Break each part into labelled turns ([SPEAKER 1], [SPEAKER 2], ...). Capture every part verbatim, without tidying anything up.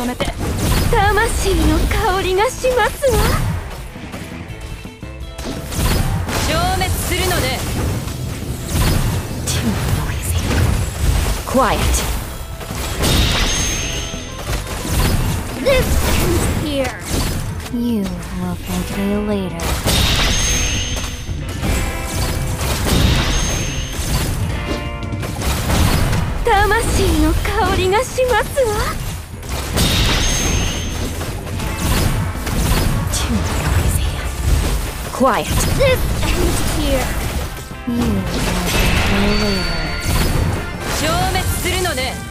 [SPEAKER 1] 止めて。
[SPEAKER 2] 魂の香りがしますわ。
[SPEAKER 1] 消滅するのね。
[SPEAKER 2] Too noisy. Quiet. This ends here. You will thank me later. 魂の香りがしますわ。Too noisy. Quiet. This ends here. You will thank me later.
[SPEAKER 1] 消滅するのね。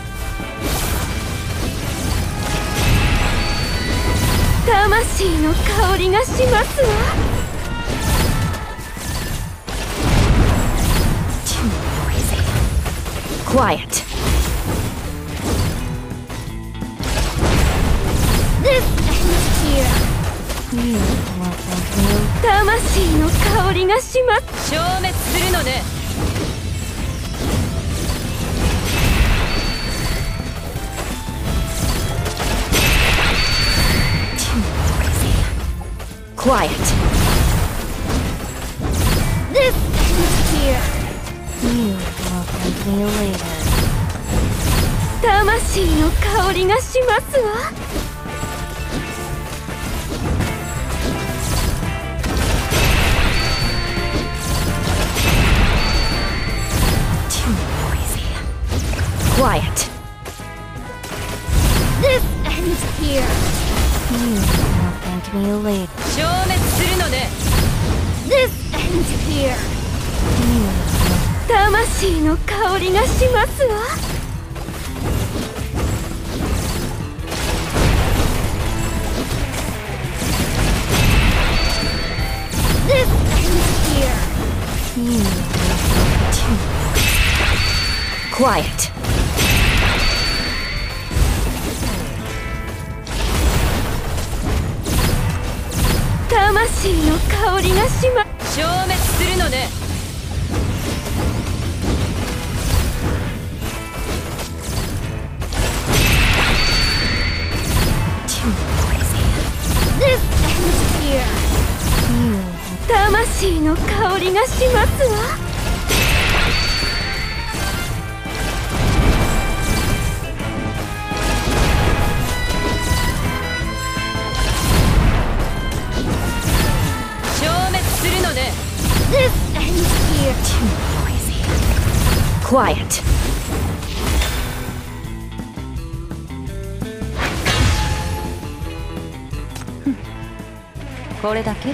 [SPEAKER 2] 魂の香りがしますわ。Too noisy. Quiet. This ends here. You will thank me. 魂の香りがします。
[SPEAKER 1] 消滅するのね。
[SPEAKER 2] Quiet. This ends here. You will thank me later. 魂の香りがしますわ。Too noisy. Quiet. This ends here. You will thank me later.
[SPEAKER 1] 消滅するのね。
[SPEAKER 2] This ends here. 魂の香りがしますわ。This ends here. You too. Quiet.魂の香りがしま。
[SPEAKER 1] 消滅するのね。
[SPEAKER 2] Too noisy. This ends here. You. 魂の香りがしますわ。This ends here. Too noisy. Quiet.
[SPEAKER 1] これだけ。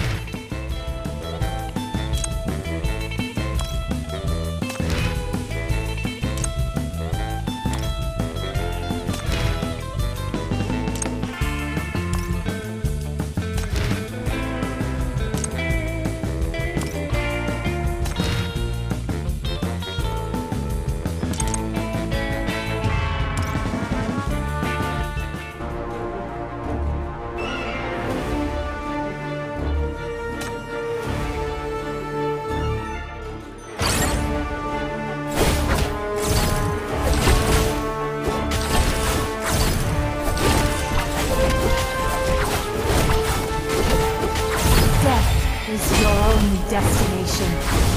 [SPEAKER 3] Is your only destination.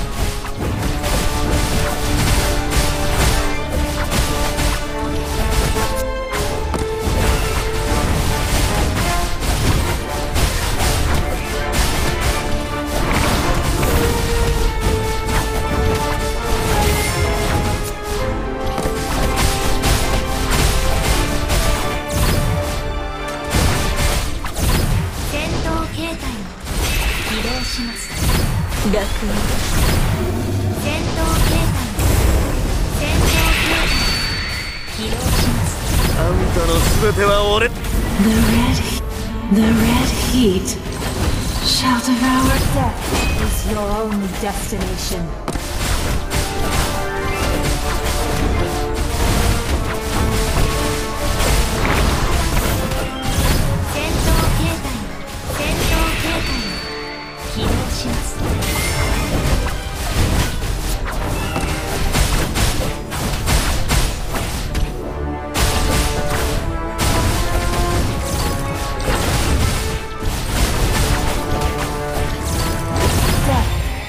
[SPEAKER 4] The red, the red heat shall devour.
[SPEAKER 3] Death is your only destination.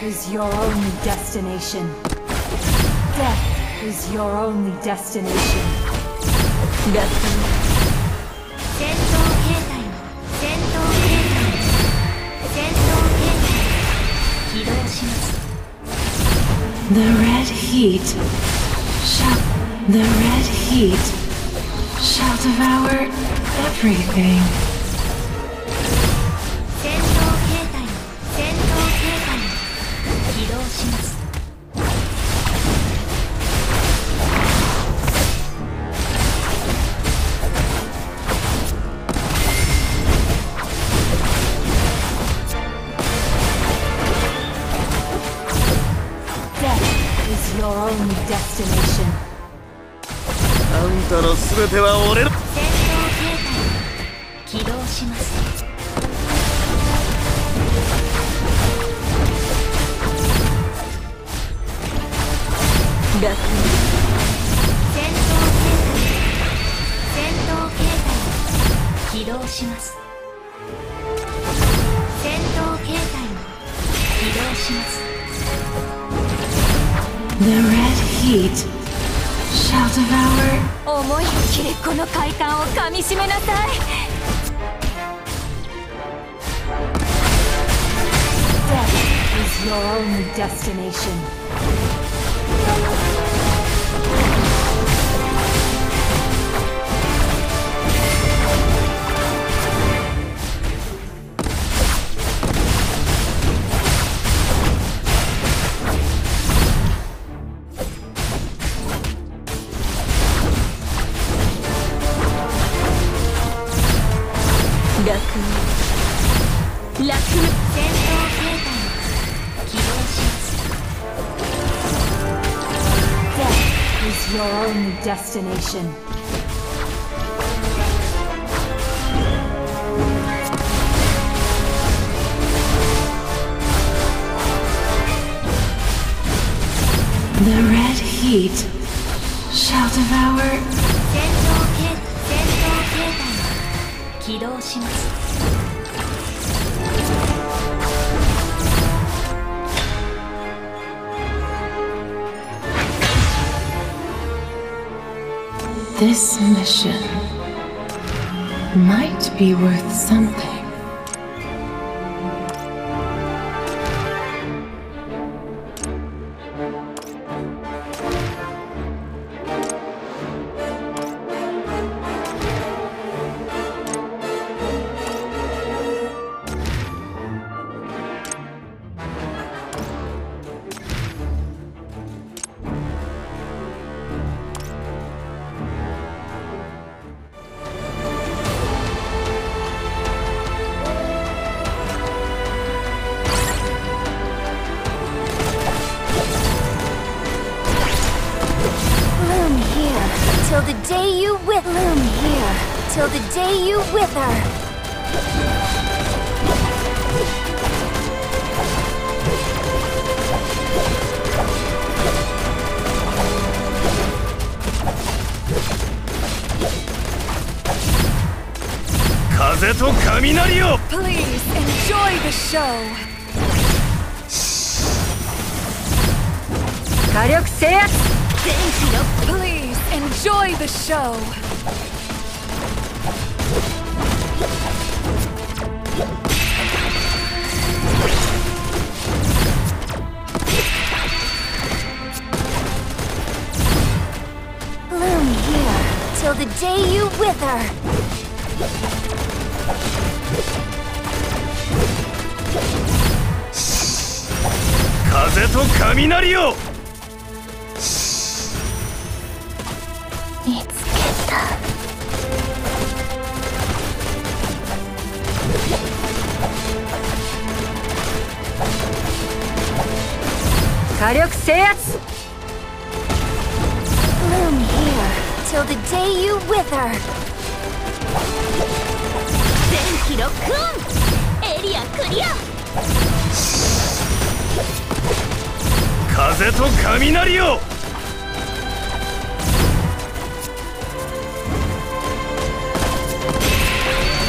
[SPEAKER 3] is your only destination. Death is your only destination.
[SPEAKER 2] 戦闘形態の戦闘形態の戦闘形態起動します。
[SPEAKER 4] The red heat shall the red heat shall devour everything.
[SPEAKER 2] 戦闘形態の戦闘形態の起動します。
[SPEAKER 3] Your only destination.
[SPEAKER 5] あんたの全ては俺の。
[SPEAKER 2] 戦闘形態起動します。 楽に戦闘形態戦闘形態起動します。戦闘形態起動します。
[SPEAKER 4] The red heat shall devour.
[SPEAKER 2] 思いっきりこの快感をかみしめなさい。
[SPEAKER 3] Death is your only destination. Your only destination.
[SPEAKER 4] The red heat shall devour.
[SPEAKER 2] 戦闘形戦闘形態起動します。
[SPEAKER 4] This mission might be worth something.
[SPEAKER 2] Till the day you with bloom here, till the day you wither. Please enjoy the show. 火力制圧。電気の Please enjoy the show. Bloom here till the day you wither.
[SPEAKER 5] Kaze to kaminari yo.
[SPEAKER 2] 見つけた。火力制圧。Bloom here till the day you wither. 全機ロックオン。エリアクリア。
[SPEAKER 5] 風と雷よ。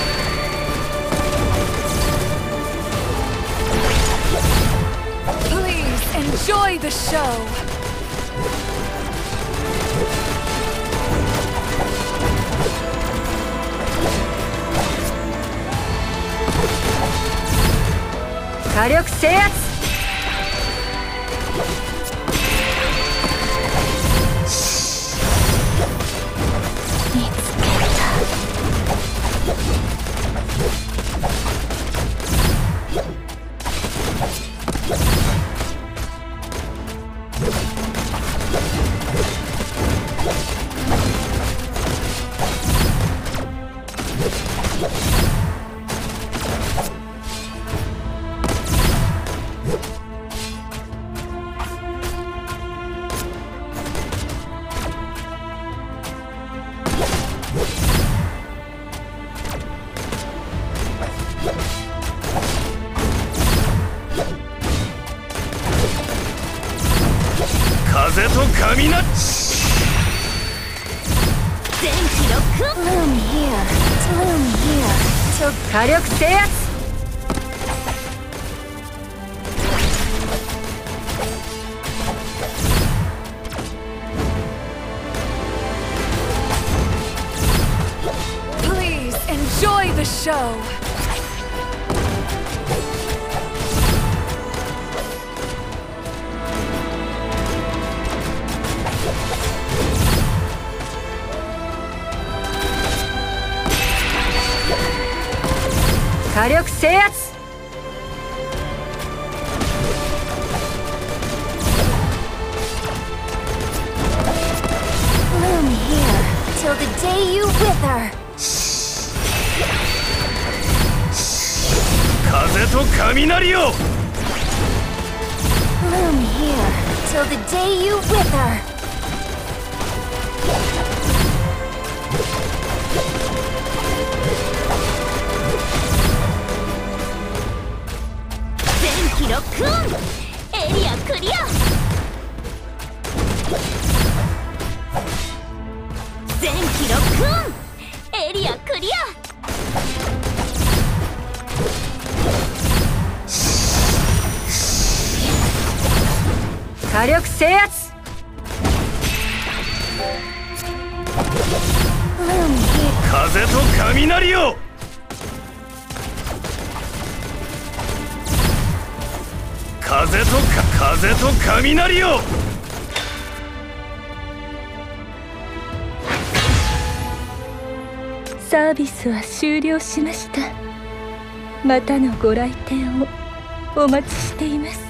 [SPEAKER 2] Please
[SPEAKER 1] enjoy the show. 火力制圧。
[SPEAKER 2] 見つけ
[SPEAKER 5] 風と雷。
[SPEAKER 2] 電気ロック。 Bloom here, bloom here, till
[SPEAKER 1] 火力制圧。Please enjoy the show. 火力制圧。
[SPEAKER 2] bloom here, till the day you wither.
[SPEAKER 5] 風と雷よ。
[SPEAKER 2] bloom here, till the day you wither. 電気ロックオン。エリアクリア。電気ロックオン。エリアクリア。
[SPEAKER 1] 火力制圧。
[SPEAKER 5] 風と雷よ。風とか風と雷よ。
[SPEAKER 6] サービスは終了しました。またのご来店をお待ちしています。